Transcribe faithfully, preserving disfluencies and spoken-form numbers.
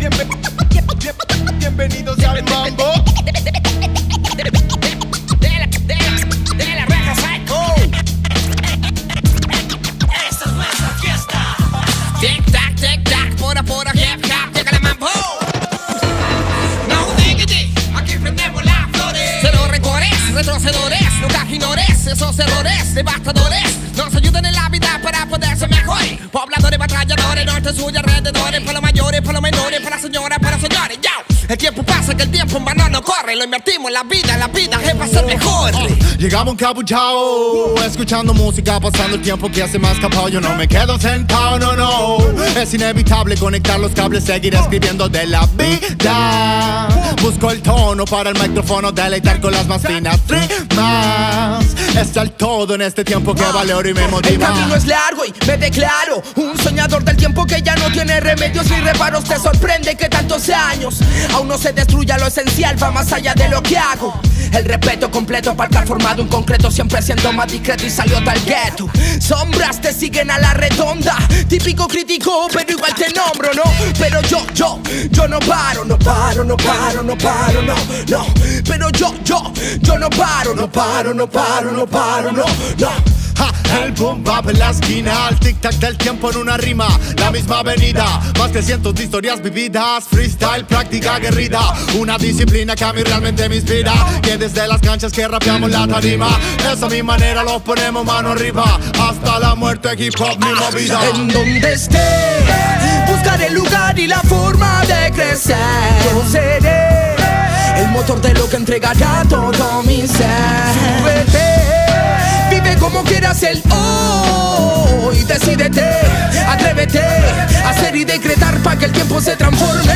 Bienven bien, bienvenidos al mambo. De la reja psycho. Esta es nuestra fiesta. Tic tac, tic tac, pura pura hip hop, llega la mambo. No diggity, aquí prendemos las flores. Cero rencores, retrocedores, nunca ignores esos errores devastadores. Nos ayudan en la vida para poder ser mejor. Pobladores, batalladores, norte, sur y alrededores. Para los mayores, para los menores, para las señoras, para los señores. Yo, el tiempo pasa, que el tiempo en vano no corre. Lo invertimos en la vida, la vida es para ser mejor. Oh, llegamos encapuchados, escuchando música, pasando el tiempo que hace más capaz. Yo no me quedo sentado, no, no. Es inevitable conectar los cables, seguir escribiendo de la vida. Busco el tono para el micrófono, deleitar con las más finas rimas. Está el todo en este tiempo que vale oro y me motiva. El camino es largo y me declaro un soñador del tiempo que ya no tiene remedios ni reparos. Te sorprende que tantos años aún no se destruya lo esencial, va más allá de lo que hago. El respeto completo para estar formado en concreto, siempre siendo más discreto y salió del gueto. Sombras te siguen a la redonda, típico crítico, pero igual te nombro, ¿no? Pero yo, yo, yo no paro, no paro, no paro, no paro, no, no. Pero yo, yo, yo no paro, no paro, no paro, no paro, no, no. Ja, el boom bap en la esquina, el tic tac del tiempo en una rima, la misma avenida, más que cientos de historias vividas, freestyle, práctica aguerrida, una disciplina que a mí realmente me inspira, que desde las canchas que rapeamos la tarima, esa mi manera lo ponemos mano arriba, hasta la muerte hip hop mi movida. En donde esté, buscaré el lugar y la forma de crecer. Yo seré el motor de lo que entregará todo mi ser. Súbete, vive como quieras el hoy, decídete, atrévete a hacer y decretar para que el tiempo se transforme.